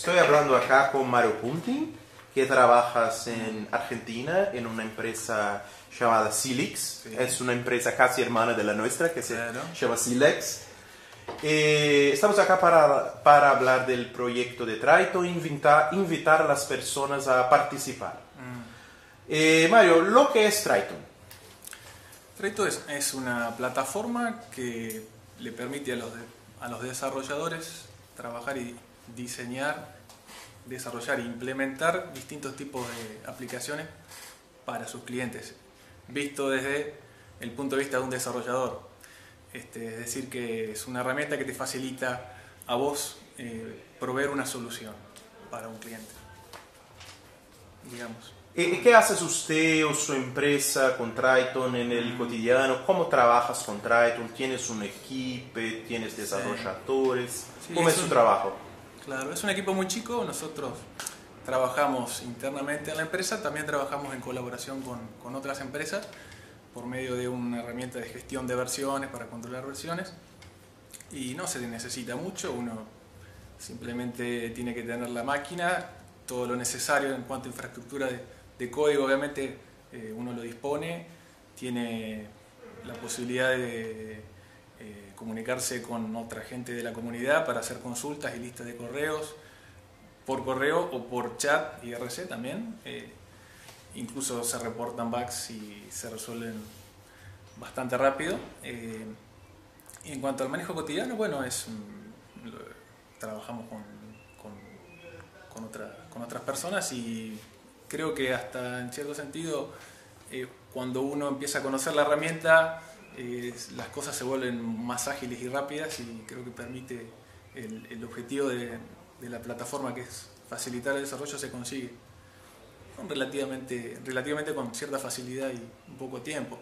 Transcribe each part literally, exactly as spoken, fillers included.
Estoy hablando acá con Mario Punti, que trabajas en Argentina en una empresa llamada Silex. Sí. Es una empresa casi hermana de la nuestra que se claro. llama Silex. Eh, estamos acá para, para hablar del proyecto de Triton e invitar, invitar a las personas a participar. Mm. Eh, Mario, ¿lo que es Triton? Triton es, es una plataforma que le permite a los, de, a los desarrolladores trabajar y diseñar, desarrollar e implementar distintos tipos de aplicaciones para sus clientes, visto desde el punto de vista de un desarrollador. Este, es decir, que es una herramienta que te facilita a vos eh, proveer una solución para un cliente, digamos. ¿Y qué haces usted o su empresa con Triton en el mm. cotidiano? ¿Cómo trabajas con Triton? ¿Tienes un equipo? ¿Tienes desarrolladores? Sí. Sí, ¿Cómo es, es su un, trabajo? Claro, es un equipo muy chico. Nosotros trabajamos internamente en la empresa, también trabajamos en colaboración con, con otras empresas por medio de una herramienta de gestión de versiones para controlar versiones, y no se necesita mucho, uno simplemente tiene que tener la máquina, todo lo necesario en cuanto a infraestructura de, de código, obviamente eh, uno lo dispone, tiene la posibilidad de eh, comunicarse con otra gente de la comunidad para hacer consultas y listas de correos, por correo o por chat I R C también. Eh, Incluso se reportan bugs y se resuelven bastante rápido. Eh, y en cuanto al manejo cotidiano, bueno, es lo, trabajamos con, con, con, otra, con otras personas, y creo que hasta en cierto sentido, eh, cuando uno empieza a conocer la herramienta, eh, las cosas se vuelven más ágiles y rápidas, y creo que permite el, el objetivo de, de la plataforma, que es facilitar el desarrollo, se consigue. Relativamente, relativamente con cierta facilidad y un poco tiempo.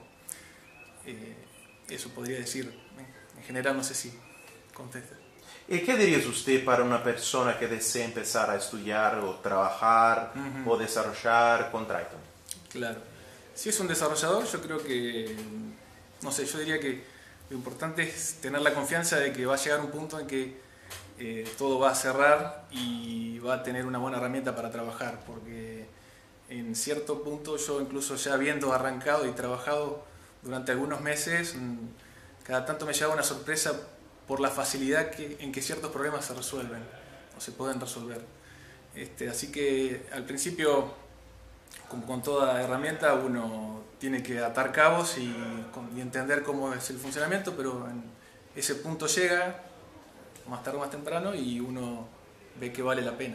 Eh, eso podría decir. En general, no sé si contesta. ¿Y qué dirías usted para una persona que desea empezar a estudiar o trabajar uh-huh. o desarrollar con Triton? Claro. Si es un desarrollador, yo creo que, no sé, yo diría que lo importante es tener la confianza de que va a llegar un punto en que eh, todo va a cerrar y va a tener una buena herramienta para trabajar, porque en cierto punto, yo incluso ya habiendo arrancado y trabajado durante algunos meses, cada tanto me llegaba una sorpresa por la facilidad que, en que ciertos problemas se resuelven o se pueden resolver. Este, así que al principio, como con toda herramienta, uno tiene que atar cabos y, y entender cómo es el funcionamiento, pero en ese punto llega, más tarde o más temprano, y uno ve que vale la pena.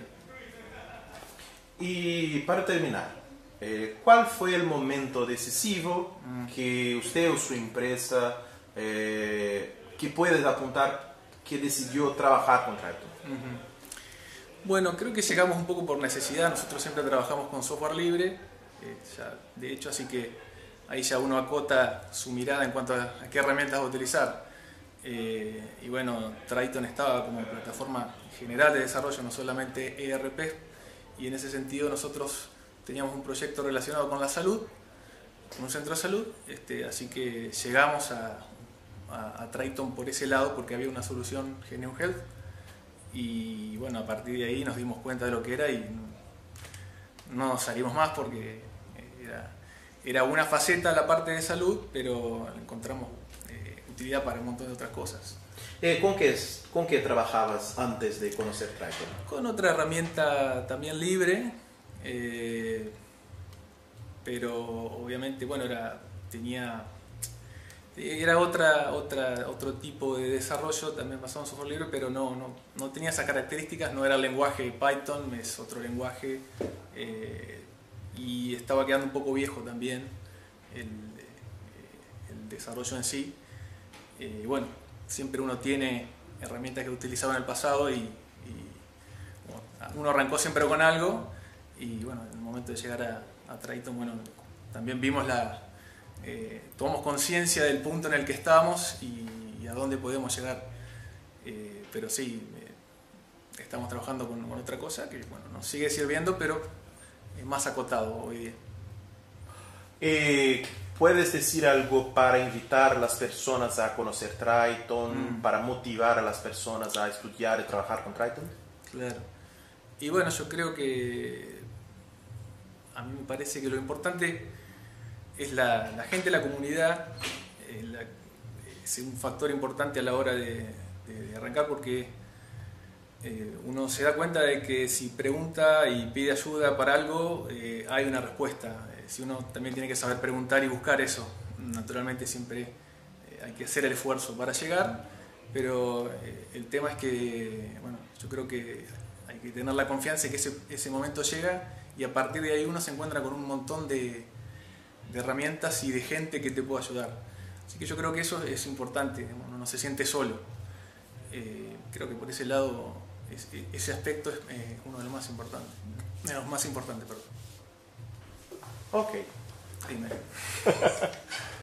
Y para terminar, eh, ¿cuál fue el momento decisivo mm. que usted o su empresa, eh, que puedes apuntar, que decidió trabajar con Triton? Uh-huh. Bueno, creo que llegamos un poco por necesidad. Nosotros siempre trabajamos con software libre, eh, ya, de hecho, así que ahí ya uno acota su mirada en cuanto a, a qué herramientas va a utilizar. Eh, y bueno, Triton estaba como plataforma general de desarrollo, no solamente E R P. Y en ese sentido nosotros teníamos un proyecto relacionado con la salud, con un centro de salud, este, así que llegamos a, a, a Triton por ese lado, porque había una solución Genium Health, y bueno, a partir de ahí nos dimos cuenta de lo que era y no nos salimos más, porque era, era una faceta la parte de salud, pero encontramos eh, utilidad para un montón de otras cosas. Eh, ¿con, qué, ¿Con qué trabajabas antes de conocer Triton? Con otra herramienta también libre, eh, pero obviamente, bueno, era, tenía, era otra, otra, otro tipo de desarrollo, también basado en software libre, pero no, no, no tenía esas características, no era el lenguaje Python, es otro lenguaje, eh, y estaba quedando un poco viejo también el, el desarrollo en sí. Eh, bueno, siempre uno tiene herramientas que utilizaba en el pasado, y, y bueno, uno arrancó siempre con algo, y bueno, en el momento de llegar a, a Triton, bueno, también vimos la, eh, tomamos conciencia del punto en el que estábamos y, y a dónde podemos llegar, eh, pero sí, eh, estamos trabajando con, con otra cosa que bueno, nos sigue sirviendo, pero es más acotado hoy día. Eh... ¿Puedes decir algo para invitar a las personas a conocer Triton, mm. para motivar a las personas a estudiar y trabajar con Triton? Claro. y bueno, yo creo que a mí me parece que lo importante es la, la gente, la comunidad, eh, la, es un factor importante a la hora de, de, de arrancar, porque eh, uno se da cuenta de que si pregunta y pide ayuda para algo, eh, hay una respuesta. Eh, si uno también tiene que saber preguntar y buscar eso, naturalmente siempre eh, hay que hacer el esfuerzo para llegar, pero eh, el tema es que, bueno, yo creo que hay que tener la confianza en que ese, ese momento llega, y a partir de ahí uno se encuentra con un montón de, de herramientas y de gente que te puede ayudar. Así que yo creo que eso es importante, uno no se siente solo. Eh, creo que por ese lado, es, ese aspecto es eh, uno de los más importantes. De los más importantes, perdón. Ok. Dime.